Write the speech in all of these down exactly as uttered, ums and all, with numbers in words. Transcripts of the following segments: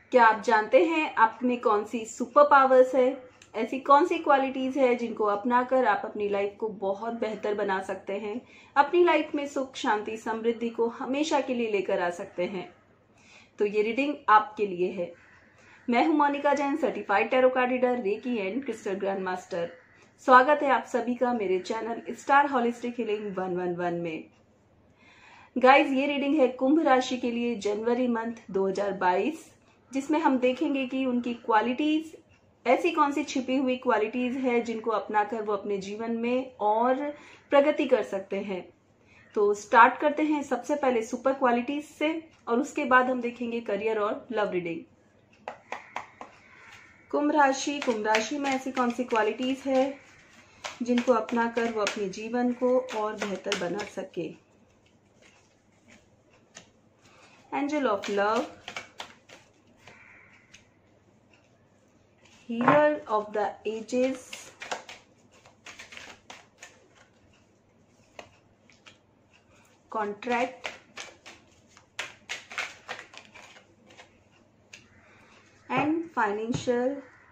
क्या आप जानते हैं आप में कौन सी सुपर पावर्स है? ऐसी कौन सी क्वालिटीज है जिनको अपनाकर आप अपनी लाइफ को बहुत बेहतर बना सकते हैं, अपनी लाइफ में सुख, शांति, समृद्धि को हमेशा के लिए लेकर आ सकते हैं? तो ये रीडिंग आपके लिए है। मैं हूं Monika Jain, certified tarot card reader, reiki and crystal grand master. स्वागत है आप सभी का मेरे चैनल स्टार होलिस्टिक हीलिंग एक सौ ग्यारह में। गाइज, ये रीडिंग है कुंभ राशि के लिए जनवरी मंथ दो हज़ार बाईस, जिसमें हम देखेंगे कि उनकी क्वालिटीज, ऐसी कौन सी छिपी हुई क्वालिटीज है जिनको अपनाकर वो अपने जीवन में और प्रगति कर सकते हैं। तो स्टार्ट करते हैं सबसे पहले सुपर क्वालिटीज से, और उसके बाद हम देखेंगे करियर और लव रीडिंग। कुंभ राशि कुंभ राशि में ऐसी कौन सी क्वालिटीज है जिनको अपनाकर वो अपने जीवन को और बेहतर बना सके। Angel of love, healer of the ages, contract, and financial.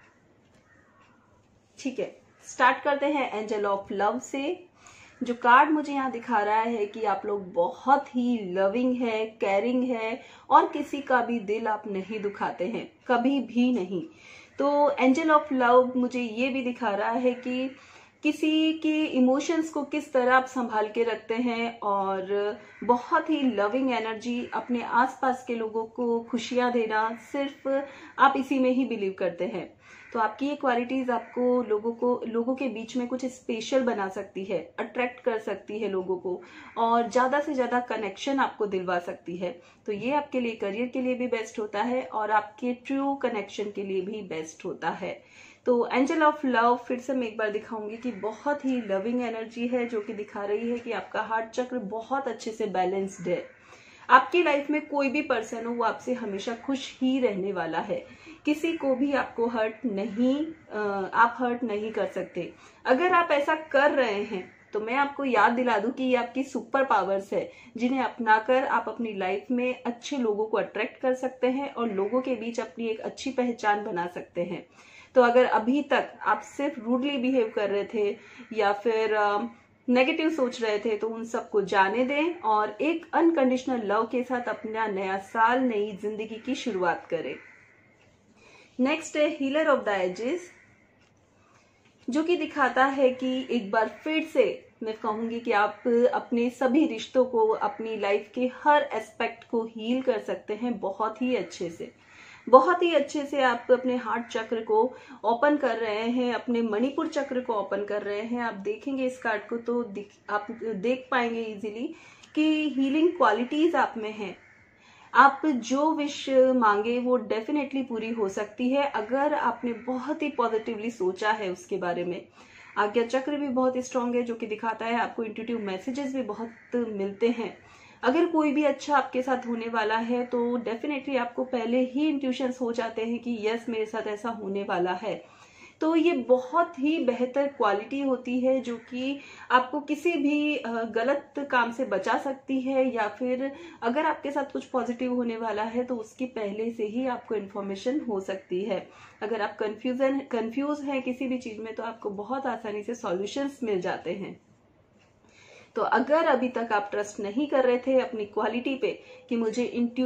ठीक है, स्टार्ट करते हैं एंजल ऑफ लव से। जो कार्ड मुझे यहाँ दिखा रहा है कि आप लोग बहुत ही लविंग है, केयरिंग है, और किसी का भी दिल आप नहीं दुखाते हैं, कभी भी नहीं। तो एंजल ऑफ लव मुझे ये भी दिखा रहा है कि किसी के इमोशंस को किस तरह आप संभाल के रखते हैं, और बहुत ही लविंग एनर्जी, अपने आसपास के लोगों को खुशियां देना, सिर्फ आप इसी में ही बिलीव करते हैं। तो आपकी ये क्वालिटीज आपको लोगों को लोगों के बीच में कुछ स्पेशल बना सकती है, अट्रैक्ट कर सकती है लोगों को, और ज्यादा से ज्यादा कनेक्शन आपको दिलवा सकती है। तो ये आपके लिए करियर के लिए भी बेस्ट होता है और आपके ट्रू कनेक्शन के लिए भी बेस्ट होता है। तो एंजल ऑफ लव फिर से मैं एक बार दिखाऊंगी कि बहुत ही लविंग एनर्जी है, जो कि दिखा रही है कि आपका हार्ट चक्र बहुत अच्छे से बैलेंस्ड है। आपकी लाइफ में कोई भी पर्सन हो, वो आपसे हमेशा खुश ही रहने वाला है। किसी को भी आपको हर्ट नहीं आप हर्ट नहीं कर सकते। अगर आप ऐसा कर रहे हैं तो मैं आपको याद दिला दूं कि ये आपकी सुपर पावर्स है, जिन्हें अपनाकर आप अपनी लाइफ में अच्छे लोगों को अट्रैक्ट कर सकते हैं और लोगों के बीच अपनी एक अच्छी पहचान बना सकते हैं। तो अगर अभी तक आप सिर्फ रूडली बिहेव कर रहे थे या फिर नेगेटिव सोच रहे थे, तो उन सबको जाने दें और एक अनकंडीशनल लव के साथ अपना नया साल, नई जिंदगी की शुरुआत करें। नेक्स्ट है हीलर ऑफ द एजेस, जो कि दिखाता है कि एक बार फिर से मैं कहूंगी कि आप अपने सभी रिश्तों को, अपनी लाइफ के हर एस्पेक्ट को हील कर सकते हैं बहुत ही अच्छे से। बहुत ही अच्छे से आप अपने हार्ट चक्र को ओपन कर रहे हैं, अपने मणिपुर चक्र को ओपन कर रहे हैं। आप देखेंगे इस कार्ड को तो आप देख पाएंगे इजीली कि हीलिंग क्वालिटीज आप में हैं। आप जो विश मांगे वो डेफिनेटली पूरी हो सकती है, अगर आपने बहुत ही पॉजिटिवली सोचा है उसके बारे में। आज्ञा चक्र भी बहुत स्ट्रांग है, जो कि दिखाता है आपको इंट्यूटिव मैसेजेस भी बहुत मिलते हैं। अगर कोई भी अच्छा आपके साथ होने वाला है तो डेफिनेटली आपको पहले ही इंट्यूशंस हो जाते हैं कि यस, मेरे साथ ऐसा होने वाला है। तो ये बहुत ही बेहतर क्वालिटी होती है, जो कि आपको किसी भी गलत काम से बचा सकती है, या फिर अगर आपके साथ कुछ पॉजिटिव होने वाला है तो उसकी पहले से ही आपको इन्फॉर्मेशन हो सकती है। अगर आप कंफ्यूजन कंफ्यूज हैं किसी भी चीज में, तो आपको बहुत आसानी से सॉल्यूशंस मिल जाते हैं। तो अगर अभी तक आप ट्रस्ट नहीं कर रहे थे अपनी क्वालिटी पे कि मुझे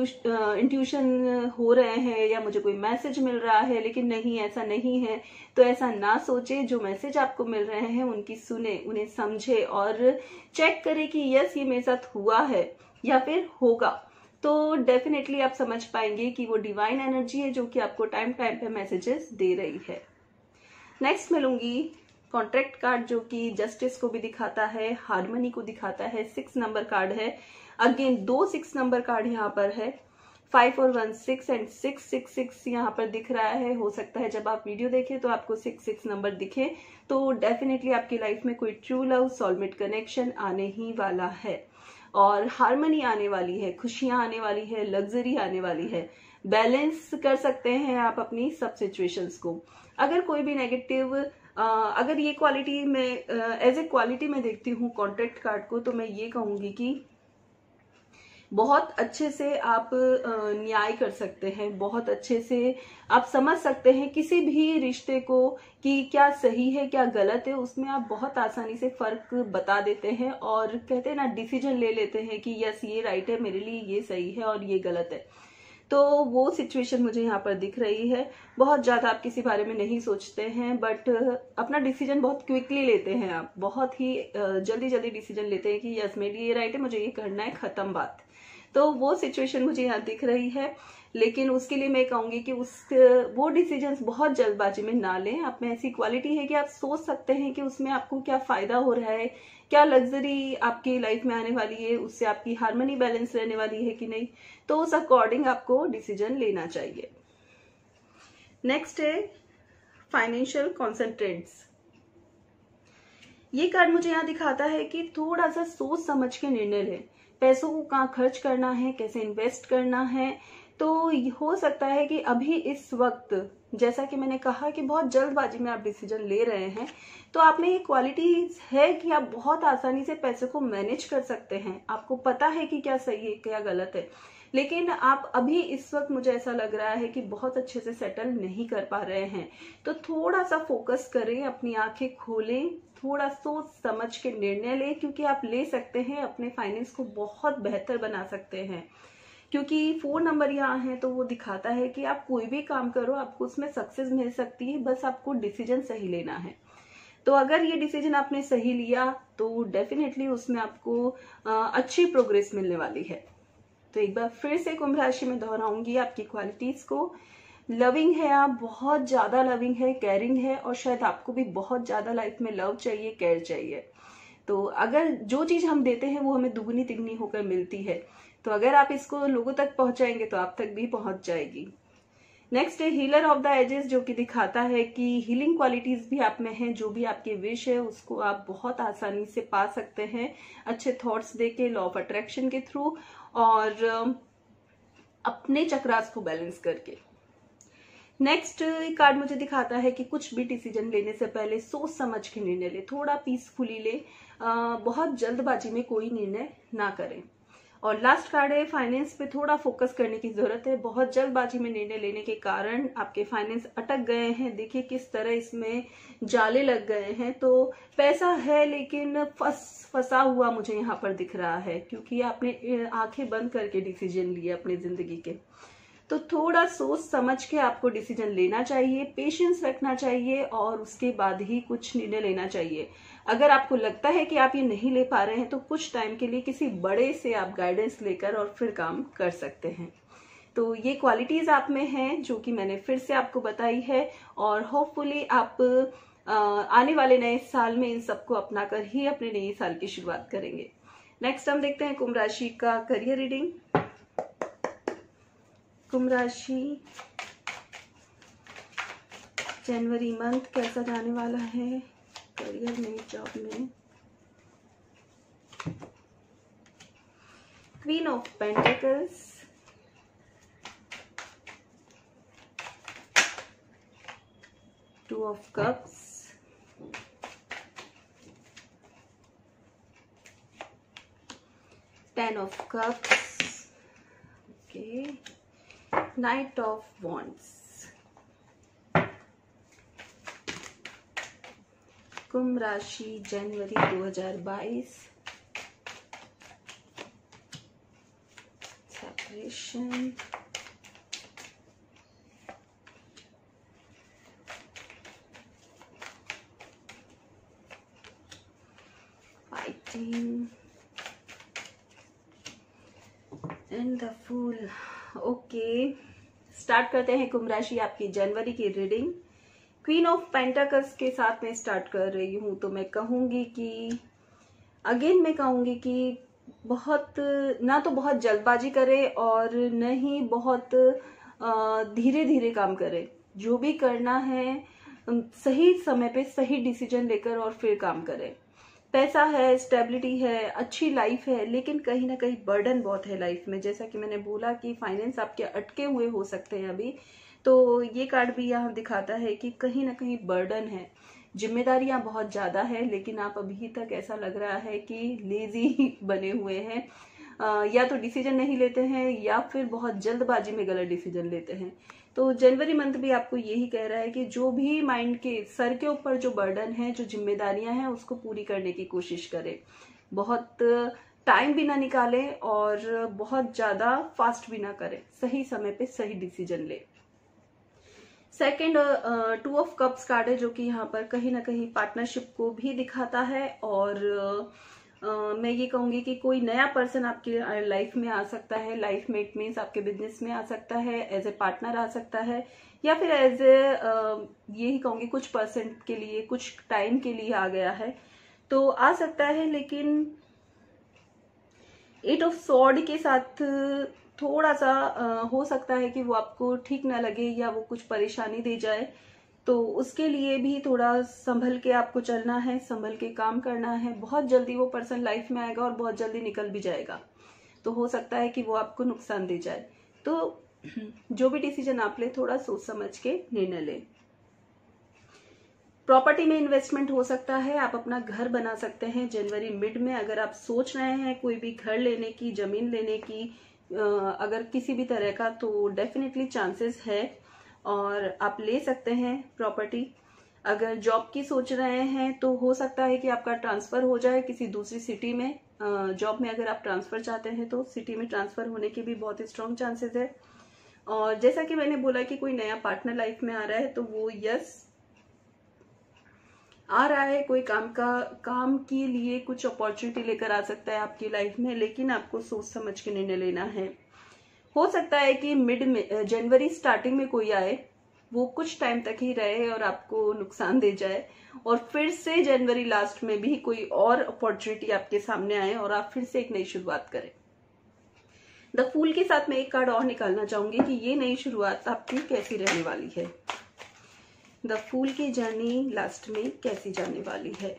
इंट्यूशन हो रहे हैं या मुझे कोई मैसेज मिल रहा है, लेकिन नहीं, ऐसा नहीं है, तो ऐसा ना सोचे। जो मैसेज आपको मिल रहे हैं उनकी सुने, उन्हें समझे और चेक करें कि यस, ये मेरे साथ हुआ है या फिर होगा। तो डेफिनेटली आप समझ पाएंगे कि वो डिवाइन एनर्जी है जो कि आपको टाइम टाइम पे मैसेजेस दे रही है। नेक्स्ट मैं लूंगी कॉन्ट्रैक्ट कार्ड, जो कि जस्टिस को भी दिखाता है, हार्मनी को दिखाता है। सिक्स नंबर कार्ड है। अगेन दो सिक्स नंबर कार्ड यहाँ पर है, फाइव और one six and six six six यहाँ पर दिख रहा है। हो सकता है जब आप वीडियो देखें तो आपको सिक्स सिक्स नंबर दिखे, तो डेफिनेटली आपकी लाइफ में कोई ट्रू लव, सोलमेट कनेक्शन आने ही वाला है, और हार्मनी आने वाली है, खुशियां आने वाली है, लग्जरी आने वाली है। बैलेंस कर सकते हैं आप अपनी सब सिचुएशंस को। अगर कोई भी नेगेटिव Uh, अगर ये क्वालिटी में एज ए क्वालिटी में देखती हूँ कॉन्ट्रैक्ट कार्ड को, तो मैं ये कहूंगी कि बहुत अच्छे से आप न्याय कर सकते हैं, बहुत अच्छे से आप समझ सकते हैं किसी भी रिश्ते को कि क्या सही है क्या गलत है, उसमें आप बहुत आसानी से फर्क बता देते हैं और कहते हैं ना डिसीजन ले लेते हैं कि यस ये राइट है मेरे लिए, ये सही है और ये गलत है। तो वो सिचुएशन मुझे यहाँ पर दिख रही है। बहुत ज़्यादा आप किसी बारे में नहीं सोचते हैं, बट अपना डिसीजन बहुत क्विकली लेते हैं, आप बहुत ही जल्दी जल्दी डिसीजन लेते हैं कि यस मेरे लिए ये राइट है, मुझे ये करना है, खत्म बात। तो वो सिचुएशन मुझे यहाँ दिख रही है, लेकिन उसके लिए मैं कहूँगी कि उस वो डिसीजंस बहुत जल्दबाजी में ना लें। आप में ऐसी क्वालिटी है कि आप सोच सकते हैं कि उसमें आपको क्या फ़ायदा हो रहा है, क्या लग्जरी आपकी लाइफ में आने वाली है, उससे आपकी हार्मनी बैलेंस रहने वाली है कि नहीं, तो उस अकॉर्डिंग आपको डिसीजन लेना चाहिए। नेक्स्ट है फाइनेंशियल कॉन्सेंट्रेट्स। ये कार्ड मुझे यहाँ दिखाता है कि थोड़ा सा सोच समझ के निर्णय लें, पैसों को कहाँ खर्च करना है, कैसे इन्वेस्ट करना है। तो हो सकता है कि अभी इस वक्त, जैसा कि मैंने कहा कि बहुत जल्दबाजी में आप डिसीजन ले रहे हैं, तो आप में ये क्वालिटी है कि आप बहुत आसानी से पैसे को मैनेज कर सकते हैं, आपको पता है कि क्या सही है क्या गलत है, लेकिन आप अभी इस वक्त मुझे ऐसा लग रहा है कि बहुत अच्छे से सेटल नहीं कर पा रहे हैं। तो थोड़ा सा फोकस करें, अपनी आंखें खोलें, थोड़ा सोच समझ के निर्णय लें, क्योंकि आप ले सकते हैं, अपने फाइनेंस को बहुत बेहतर बना सकते हैं। क्योंकि फोन नंबर यहाँ है तो वो दिखाता है कि आप कोई भी काम करो आपको उसमें सक्सेस मिल सकती है, बस आपको डिसीजन सही लेना है। तो अगर ये डिसीजन आपने सही लिया तो डेफिनेटली उसमें आपको अच्छी प्रोग्रेस मिलने वाली है। तो एक बार फिर से कुंभ राशि में दोहराऊंगी आपकी क्वालिटीज को। लविंग है, आप बहुत ज्यादा लविंग है, केयरिंग है, और शायद आपको भी बहुत ज्यादा लाइफ में लव चाहिए, केयर चाहिए। तो अगर जो चीज हम देते हैं वो हमें दुगनी तिगनी होकर मिलती है, तो अगर आप इसको लोगों तक पहुंचाएंगे तो आप तक भी पहुंच जाएगी। नेक्स्ट है हीलर ऑफ द एजेस, जो कि दिखाता है कि हीलिंग क्वालिटीज भी आप में हैं, जो भी आपके विश है उसको आप बहुत आसानी से पा सकते हैं, अच्छे थॉट्स देके, लॉ ऑफ अट्रैक्शन के थ्रू, और अपने चक्रास को बैलेंस करके। नेक्स्ट कार्ड मुझे दिखाता है कि कुछ भी डिसीजन लेने से पहले सोच समझ के निर्णय ले, थोड़ा पीसफुली ले, बहुत जल्दबाजी में कोई निर्णय ना करें। और लास्ट कार्ड है फाइनेंस पे थोड़ा फोकस करने की जरूरत है, बहुत जल्दबाजी में निर्णय लेने के कारण आपके फाइनेंस अटक गए हैं। देखिए किस तरह इसमें जाले लग गए हैं। तो पैसा है लेकिन फंस फंसा हुआ मुझे यहाँ पर दिख रहा है, क्योंकि आपने आंखें बंद करके डिसीजन लिए अपनी जिंदगी के। तो थोड़ा सोच समझ के आपको डिसीजन लेना चाहिए, पेशेंस रखना चाहिए, और उसके बाद ही कुछ निर्णय लेना चाहिए। अगर आपको लगता है कि आप ये नहीं ले पा रहे हैं तो कुछ टाइम के लिए किसी बड़े से आप गाइडेंस लेकर और फिर काम कर सकते हैं। तो ये क्वालिटीज आप में हैं जो कि मैंने फिर से आपको बताई है, और होपफुली आप आने वाले नए साल में इन सबको अपनाकर ही अपने नए साल की शुरुआत करेंगे। नेक्स्ट हम देखते हैं कुंभ राशि का करियर रीडिंग। कुंभ राशि जनवरी मंथ कैसा जाने वाला है करियर में, जॉब में। Queen of pentacles, two of cups, ten of cups, okay, knight of wands. कुंभ राशि जनवरी दो हज़ार बाईस। Separation, fighting and the fool. Okay, start करते हैं कुंभ राशि आपकी जनवरी की रीडिंग। क्वीन ऑफ पेंटाकल्स के साथ में स्टार्ट कर रही हूं, तो मैं कहूंगी कि अगेन मैं कहूंगी कि बहुत ना तो बहुत जल्दबाजी करे और न ही बहुत धीरे धीरे काम करे। जो भी करना है सही समय पे सही डिसीजन लेकर और फिर काम करे। पैसा है, स्टेबिलिटी है, अच्छी लाइफ है, लेकिन कहीं ना कहीं बर्डन बहुत है लाइफ में। जैसा कि मैंने बोला कि फाइनेंस आपके अटके हुए हो सकते हैं अभी, तो ये कार्ड भी यहाँ दिखाता है कि कहीं ना कहीं बर्डन है, जिम्मेदारियां बहुत ज्यादा है, लेकिन आप अभी तक ऐसा लग रहा है कि लेजी बने हुए हैं, या तो डिसीजन नहीं लेते हैं या फिर बहुत जल्दबाजी में गलत डिसीजन लेते हैं। तो जनवरी मंथ भी आपको यही कह रहा है कि जो भी माइंड के सर के ऊपर जो बर्डन है, जो जिम्मेदारियां हैं, उसको पूरी करने की कोशिश करें। बहुत टाइम भी ना निकालें और बहुत ज्यादा फास्ट भी ना करें, सही समय पे सही डिसीजन ले। Second two of cups card है, जो कि यहाँ पर कहीं ना कहीं पार्टनरशिप को भी दिखाता है। और uh, मैं ये कहूंगी कि कोई नया पर्सन आपकी लाइफ में आ सकता है। लाइफ मेट मीन्स आपके बिजनेस में आ सकता है, एज ए पार्टनर आ सकता है, या फिर एज ए यही कहूंगी कुछ परसेंट के लिए, कुछ टाइम के लिए आ गया है तो आ सकता है। लेकिन एट ऑफ सॉर्ड के साथ थोड़ा सा आ, हो सकता है कि वो आपको ठीक ना लगे या वो कुछ परेशानी दे जाए, तो उसके लिए भी थोड़ा संभल के आपको चलना है, संभल के काम करना है। बहुत जल्दी वो पर्सन लाइफ में आएगा और बहुत जल्दी निकल भी जाएगा, तो हो सकता है कि वो आपको नुकसान दे जाए। तो जो भी डिसीजन आप ले, थोड़ा सोच समझ के निर्णय लें। प्रॉपर्टी में इन्वेस्टमेंट हो सकता है, आप अपना घर बना सकते हैं जनवरी मिड में। अगर आप सोच रहे हैं कोई भी घर लेने की, जमीन लेने की, अगर किसी भी तरह का, तो डेफिनेटली चांसेस है और आप ले सकते हैं प्रॉपर्टी। अगर जॉब की सोच रहे हैं तो हो सकता है कि आपका ट्रांसफर हो जाए किसी दूसरी सिटी में। जॉब में अगर आप ट्रांसफर चाहते हैं तो सिटी में ट्रांसफर होने के भी बहुत स्ट्रॉन्ग चांसेस है। और जैसा कि मैंने बोला कि कोई नया पार्टनर लाइफ में आ रहा है, तो वो यस आ रहा है, कोई काम का काम के लिए कुछ अपॉर्चुनिटी लेकर आ सकता है आपकी लाइफ में, लेकिन आपको सोच समझ के निर्णय लेना है। हो सकता है कि मिड में, जनवरी स्टार्टिंग में कोई आए, वो कुछ टाइम तक ही रहे और आपको नुकसान दे जाए, और फिर से जनवरी लास्ट में भी कोई और अपॉर्चुनिटी आपके सामने आए और आप फिर से एक नई शुरुआत करें। द फूल के साथ मैं एक कार्ड और निकालना चाहूंगी कि ये नई शुरुआत आपकी कैसी रहने वाली है। द फूल की जर्नी लास्ट में कैसी जाने वाली है।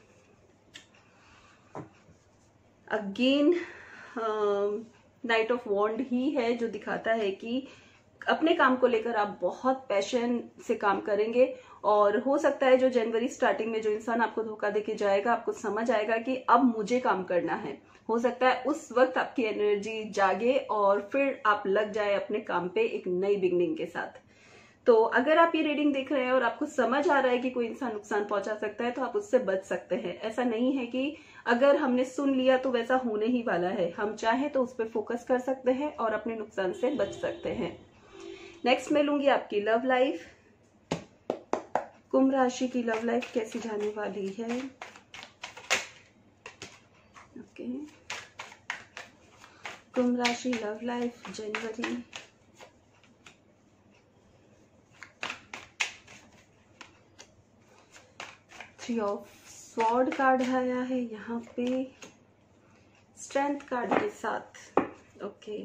अगेन नाइट ऑफ वॉन्ड ही है, जो दिखाता है कि अपने काम को लेकर आप बहुत पैशन से काम करेंगे। और हो सकता है जो जनवरी स्टार्टिंग में जो इंसान आपको धोखा देके जाएगा, आपको समझ आएगा कि अब मुझे काम करना है। हो सकता है उस वक्त आपकी एनर्जी जागे और फिर आप लग जाए अपने काम पे एक नई बिगनिंग के साथ। तो अगर आप ये रीडिंग देख रहे हैं और आपको समझ आ रहा है कि कोई इंसान नुकसान पहुंचा सकता है, तो आप उससे बच सकते हैं। ऐसा नहीं है कि अगर हमने सुन लिया तो वैसा होने ही वाला है। हम चाहे तो उस पर फोकस कर सकते हैं और अपने नुकसान से बच सकते हैं। नेक्स्ट मैं लूंगी आपकी लव लाइफ। कुंभ राशि की लव लाइफ कैसी जाने वाली है। ओके, कुंभ राशि लव लाइफ जनवरी। थ्री ऑफ स्वॉर्ड कार्ड आया है यहाँ पे स्ट्रेंथ कार्ड के साथ। ओके,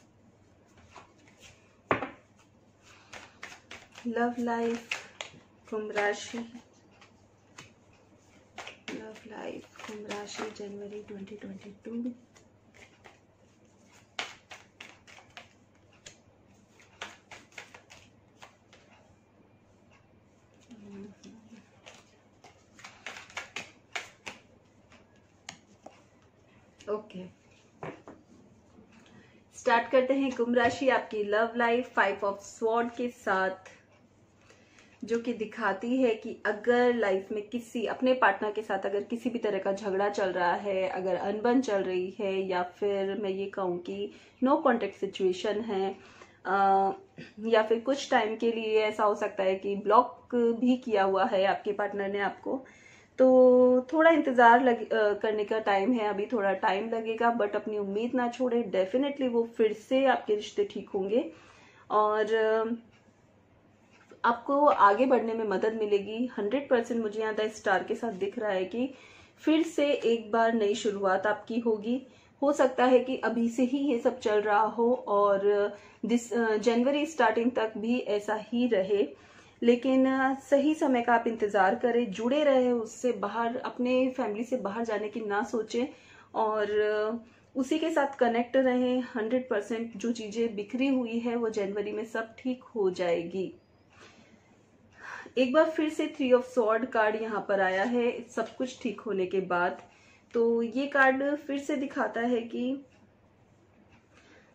लव लाइफ कुंभ राशि, लव लाइफ कुंभ राशि January twenty twenty two. Okay, start करते हैं कुंभ राशि आपकी love life five of sword के साथ, जो कि दिखाती है कि अगर लाइफ में किसी अपने पार्टनर के साथ अगर किसी भी तरह का झगड़ा चल रहा है, अगर अनबन चल रही है, या फिर मैं ये कहूँ कि नो कॉन्टेक्ट सिचुएशन है, आ, या फिर कुछ टाइम के लिए ऐसा हो सकता है कि ब्लॉक भी किया हुआ है आपके पार्टनर ने आपको, तो थोड़ा इंतजार लग, आ, करने का टाइम है। अभी थोड़ा टाइम लगेगा, बट अपनी उम्मीद ना छोड़े। डेफिनेटली वो फिर से आपके रिश्ते ठीक होंगे और आपको आगे बढ़ने में मदद मिलेगी। हंड्रेड परसेंट मुझे यहाँ द स्टार के साथ दिख रहा है कि फिर से एक बार नई शुरुआत आपकी होगी। हो सकता है कि अभी से ही ये सब चल रहा हो और दिस जनवरी स्टार्टिंग तक भी ऐसा ही रहे, लेकिन सही समय का आप इंतजार करें, जुड़े रहे उससे, बाहर अपने फैमिली से बाहर जाने की ना सोचें और उसी के साथ कनेक्ट रहें। हंड्रेड परसेंट जो चीजें बिखरी हुई है वो जनवरी में सब ठीक हो जाएगी। एक बार फिर से थ्री ऑफ स्वॉर्ड कार्ड यहाँ पर आया है सब कुछ ठीक होने के बाद। तो ये कार्ड फिर से दिखाता है कि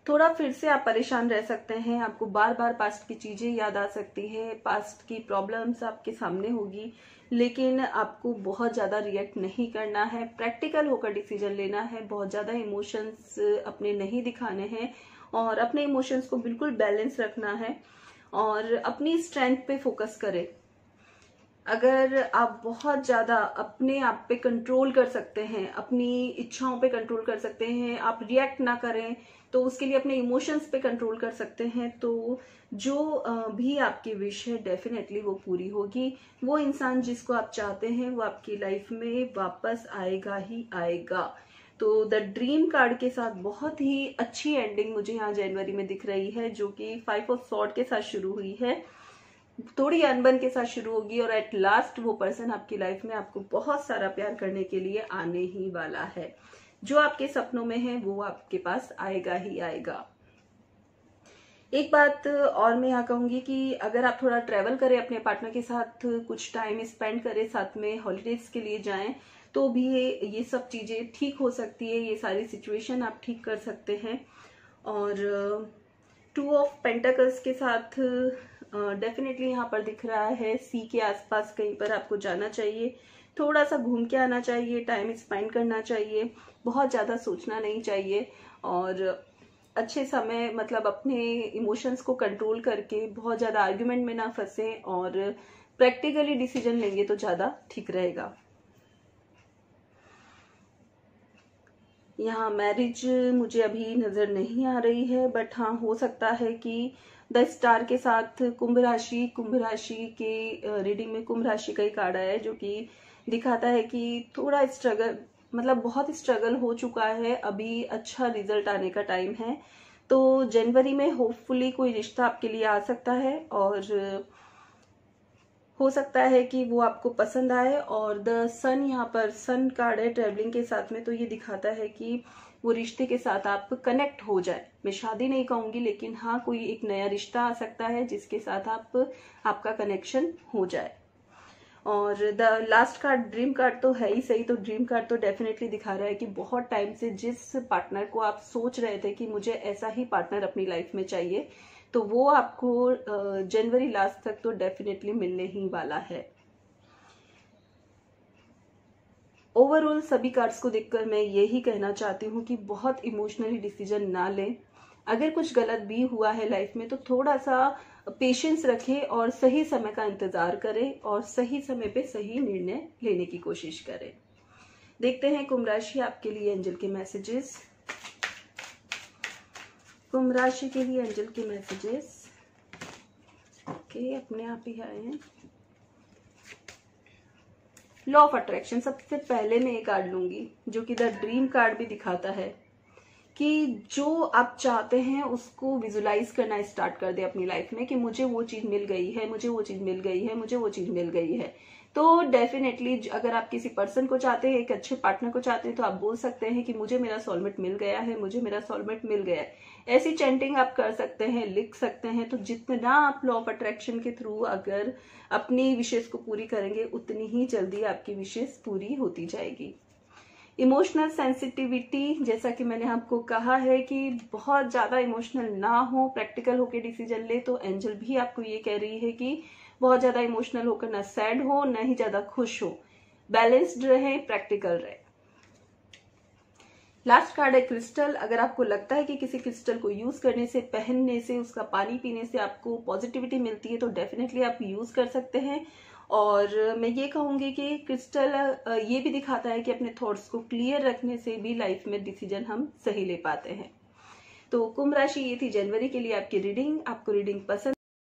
थोड़ा फिर से आप परेशान रह सकते हैं, आपको बार बार पास्ट की चीजें याद आ सकती है, पास्ट की प्रॉब्लम्स आपके सामने होगी, लेकिन आपको बहुत ज्यादा रिएक्ट नहीं करना है, प्रैक्टिकल होकर डिसीजन लेना है, बहुत ज्यादा इमोशंस अपने नहीं दिखाने हैं और अपने इमोशंस को बिल्कुल बैलेंस रखना है और अपनी स्ट्रेंथ पे फोकस करें। अगर आप बहुत ज्यादा अपने आप पे कंट्रोल कर सकते हैं, अपनी इच्छाओं पे कंट्रोल कर सकते हैं, आप रिएक्ट ना करें, तो उसके लिए अपने इमोशंस पे कंट्रोल कर सकते हैं, तो जो भी आपकी विश है डेफिनेटली वो पूरी होगी। वो इंसान जिसको आप चाहते हैं वो आपकी लाइफ में वापस आएगा ही आएगा। तो द ड्रीम कार्ड के साथ बहुत ही अच्छी एंडिंग मुझे यहाँ जनवरी में दिख रही है, जो कि फाइव ऑफ सॉर्ड के साथ शुरू हुई है, थोड़ी अनबन के साथ शुरू होगी और एट लास्ट वो पर्सन आपकी लाइफ में आपको बहुत सारा प्यार करने के लिए आने ही वाला है। जो आपके सपनों में है वो आपके पास आएगा ही आएगा। एक बात और मैं यहाँ कहूंगी कि अगर आप थोड़ा ट्रेवल करें अपने पार्टनर के साथ, कुछ टाइम स्पेंड करें साथ में, हॉलीडेज के लिए जाएं, तो भी ये सब चीजें ठीक हो सकती है, ये सारी सिचुएशन आप ठीक कर सकते हैं। और टू ऑफ पेंटाकल्स के साथ डेफिनेटली uh, यहाँ पर दिख रहा है सी के आसपास कहीं पर आपको जाना चाहिए, थोड़ा सा घूम के आना चाहिए, टाइम स्पेंड करना चाहिए, बहुत ज्यादा सोचना नहीं चाहिए और अच्छे समय मतलब अपने इमोशंस को कंट्रोल करके बहुत ज्यादा आर्ग्यूमेंट में ना फंसे और प्रैक्टिकली डिसीजन लेंगे तो ज्यादा ठीक रहेगा। यहाँ मैरिज मुझे अभी नजर नहीं आ रही है, बट हाँ हो सकता है कि द स्टार के साथ कुंभ राशि, कुंभ राशि के रीडिंग में कुंभ राशि का ही कार्ड आया है, जो कि दिखाता है कि थोड़ा स्ट्रगल, मतलब बहुत स्ट्रगल हो चुका है, अभी अच्छा रिजल्ट आने का टाइम है। तो जनवरी में होपफुली कोई रिश्ता आपके लिए आ सकता है और हो सकता है कि वो आपको पसंद आए। और द सन, यहाँ पर सन कार्ड है ट्रेवलिंग के साथ में, तो ये दिखाता है कि वो रिश्ते के साथ आप कनेक्ट हो जाए। मैं शादी नहीं कहूंगी, लेकिन हाँ कोई एक नया रिश्ता आ सकता है जिसके साथ आप आपका कनेक्शन हो जाए। और the last card dream card तो है ही सही, तो ड्रीम कार्ड तो डेफिनेटली दिखा रहा है कि बहुत टाइम से जिस पार्टनर को आप सोच रहे थे कि मुझे ऐसा ही पार्टनर अपनी लाइफ में चाहिए, तो वो आपको जनवरी लास्ट तक तो डेफिनेटली मिलने ही वाला है। ओवरऑल सभी कार्ड्स को देखकर मैं यही कहना चाहती हूँ कि बहुत इमोशनली डिसीजन ना लें। अगर कुछ गलत भी हुआ है लाइफ में तो थोड़ा सा पेशेंस रखें और सही समय का इंतजार करें और सही समय पे सही निर्णय लेने की कोशिश करें। देखते हैं कुंभ राशि आपके लिए एंजल के मैसेजेस। कुंभ राशि के लिए एंजल के मैसेजेस ओके अपने आप ही आए हैं। लॉ ऑफ अट्रैक्शन, सबसे पहले मैं एक कार्ड लूंगी जो कि द ड्रीम कार्ड भी दिखाता है कि जो आप चाहते हैं उसको विजुलाइज करना स्टार्ट कर दे अपनी लाइफ में कि मुझे वो चीज मिल गई है, मुझे वो चीज मिल गई है, मुझे वो चीज मिल गई है। तो डेफिनेटली अगर आप किसी पर्सन को चाहते हैं, एक अच्छे पार्टनर को चाहते हैं, तो आप बोल सकते हैं कि मुझे मेरा सोलमेट मिल गया है, मुझे मेरा सोलमेट मिल गया है। ऐसी चैंटिंग आप कर सकते हैं, लिख सकते हैं। तो जितना आप लॉ ऑफ अट्रैक्शन के थ्रू अगर अपनी विशेष को पूरी करेंगे, उतनी ही जल्दी आपकी विशेष पूरी होती जाएगी। इमोशनल सेंसिटिविटी, जैसा कि मैंने आपको कहा है कि बहुत ज्यादा इमोशनल ना हो, प्रैक्टिकल होकर डिसीजन ले, तो एंजल भी आपको ये कह रही है कि बहुत ज्यादा इमोशनल होकर ना सैड हो, ना ही ज्यादा खुश हो, बैलेंस्ड रहे, प्रैक्टिकल रहे। लास्ट कार्ड है क्रिस्टल। अगर आपको लगता है कि किसी क्रिस्टल को यूज करने से, पहनने से, उसका पानी पीने से आपको पॉजिटिविटी मिलती है, तो डेफिनेटली आप यूज कर सकते हैं। और मैं ये कहूंगी कि क्रिस्टल ये भी दिखाता है कि अपने थॉट्स को क्लियर रखने से भी लाइफ में डिसीजन हम सही ले पाते हैं। तो कुंभ राशि ये थी जनवरी के लिए आपकी रीडिंग। आपको रीडिंग पसंद